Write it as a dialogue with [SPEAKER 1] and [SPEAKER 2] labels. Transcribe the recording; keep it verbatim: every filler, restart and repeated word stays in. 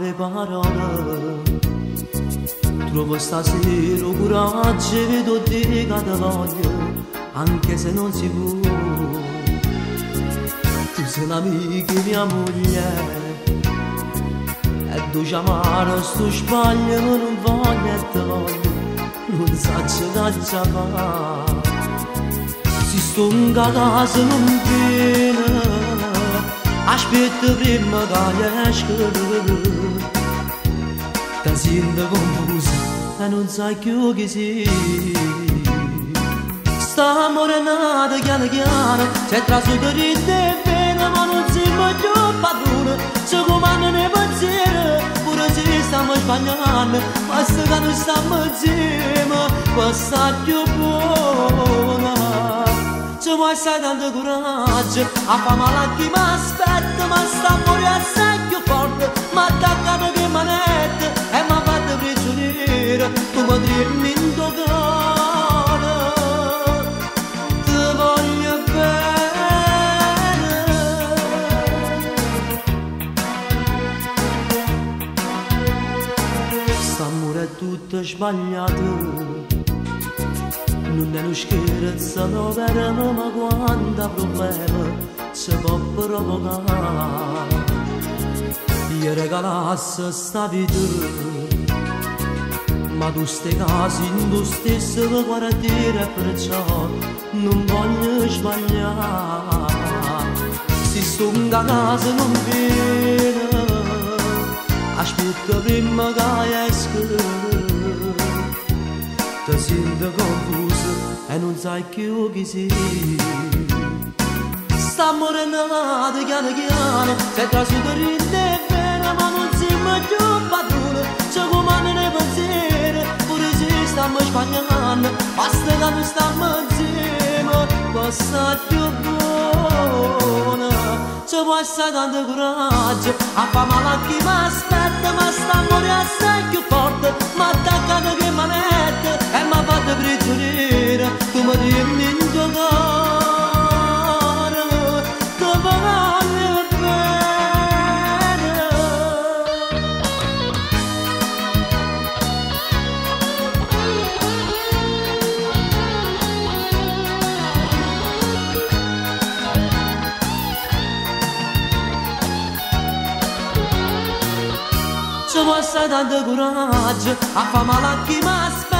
[SPEAKER 1] fare parole. Trovo stasera coraggio e vedo te che te voglio, anche se non si può. Tu sei l'amica mia moglie e tu chiamare sto sbaglio, ma non voglio e te voglio, non saccio che ci fa. Si sto in casa non viene, aspetto prima che esca. Ti sento confusa e non sai più chi sei. Sta ammorenata chiaro chiaro, c'è tra su per il te bene, ma non siamo più padrone. Ci comandano nei pensieri, pure se stiamo sbagliando, basta che non stiamo insieme, passa più buona. Ci vuoi assai tanto coraggio, a fa male a chi mi aspetta, ma sta amore assai più forte, ma attaccano che manette e mi ha fatto prigioniera, tu mi dirmi in tuo cuore, ti voglio bene. St'amore è tutto sbagliato, non è uno scherzo, no, vero, ma quanta problema ci può provocare. Io regalassi sta vita, ma tu stai casi in tu stesso quartiere, perciò non voglio sbagliare. Se sto in casa non viene, aspetto prima che esca. Ti sento confuso e non sai più chi sei. Sta ammorenata chiaro chiaro, c'è tra su per il te bene, ma non siamo più padrone. Ci comandano nei pensieri, pure se stiamo sbagliando, basta che non stiamo insieme, passa più buona. Ci può essere tanto coraggio, a fa male a chi mi aspetta, ma sta amore assai più forte, ma attaccano che manette e mi ha fatto prigioniera, tu mi dimmi in tuo cuore, ti voglio bene. Ci vuoi essere tanto coraggio, a fa male a chi mi aspetta,